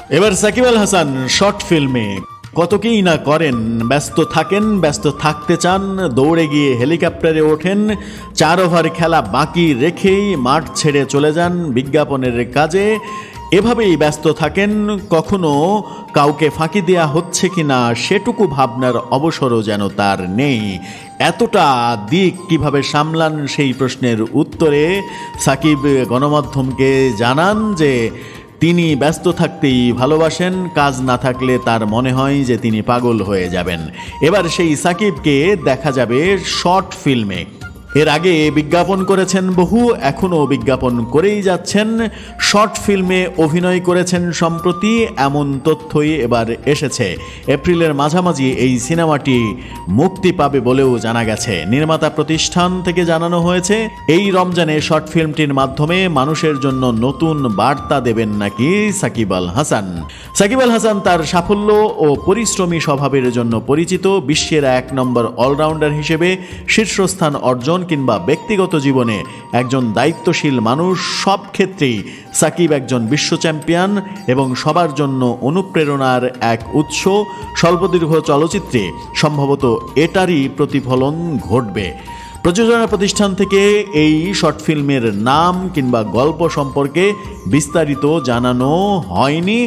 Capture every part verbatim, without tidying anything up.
এবার সাকিব আল হাসান শর্ট ফিল্মে কত কিই না করেন। ব্যস্ত থাকেন, ব্যস্ত থাকতে চান, দৌড়ে গিয়ে হেলিকপ্টারে ওঠেন, চার ওভার খেলা বাকি রেখেই মাঠ ছেড়ে চলে যান বিজ্ঞাপনের কাজে। এভাবেই ব্যস্ত থাকেন, কখনো কাউকে ফাঁকি দেয়া হচ্ছে কিনা সেটুকু ভাবনার অবসরও যেন তার নেই। এতটা দিক কিভাবে সামলান সেই প্রশ্নের উত্তরে সাকিব গণমাধ্যমকে জানান যে তিনি ব্যস্ত থাকতেই ভালোবাসেন, কাজ না থাকলে তার মনে হয় যে তিনি পাগল হয়ে যাবেন। এবার সেই সাকিবকে দেখা যাবে শর্ট ফিল্মে। এর আগে বিজ্ঞাপন করেছেন বহু, এখনও বিজ্ঞাপন করেই যাচ্ছেন। শর্ট ফিল্মে অভিনয় করেছেন সম্প্রতি, এমন তথ্যই এবার এসেছে। এপ্রিলের মাঝামাঝি এই সিনেমাটি মুক্তি পাবে বলেও জানা গেছে। নির্মাতা প্রতিষ্ঠান থেকে জানানো হয়েছে এই রমজানে শর্ট ফিল্মটির মাধ্যমে মানুষের জন্য নতুন বার্তা দেবেন নাকি সাকিব আল হাসান। সাকিব আল হাসান তার সাফল্য ও পরিশ্রমী স্বভাবের জন্য পরিচিত। বিশ্বের এক নম্বর অলরাউন্ডার হিসেবে শীর্ষস্থান অর্জন কিংবা ব্যক্তিগত জীবনে একজন দায়িত্বশীল মানুষ, সব ক্ষেত্রেই সাকিব একজন বিশ্ব চ্যাম্পিয়ন এবং সবার জন্য অনুপ্রেরণার এক উৎস। স্বল্পদীর্ঘ চলচ্চিত্রে সম্ভবত এটারই প্রতিফলন ঘটবে। প্রযোজনা প্রতিষ্ঠান থেকে এই শর্ট ফিল্মের নাম কিংবা গল্প সম্পর্কে বিস্তারিত জানানো হয়নি।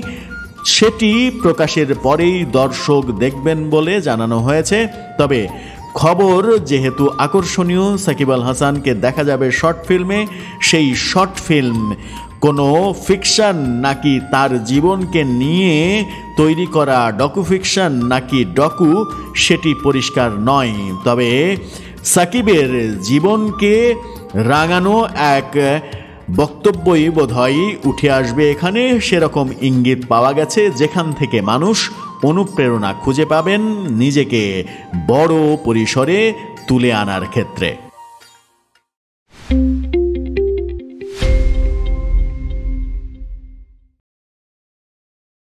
সেটি প্রকাশের পরেই দর্শক দেখবেন বলে জানানো হয়েছে। তবে খবর যেহেতু আকর্ষণীয়, সাকিব আল হাসানকে দেখা যাবে শর্ট ফিল্মে। সেই শর্ট ফিল্ম কোনো ফিকশন নাকি তার জীবনকে নিয়ে তৈরি করা ডকু ফিকশন নাকি ডকু সেটি পরিষ্কার নয়। তবে সাকিবের জীবনকে রাঙানো এক বক্তব্যই বোধহয় উঠে আসবে এখানে, সেরকম ইঙ্গিত পাওয়া গেছে, যেখান থেকে মানুষ অনুপ্রেরণা খুঁজে পাবেন নিজেকে বড় পরিসরে তুলে আনার ক্ষেত্রে।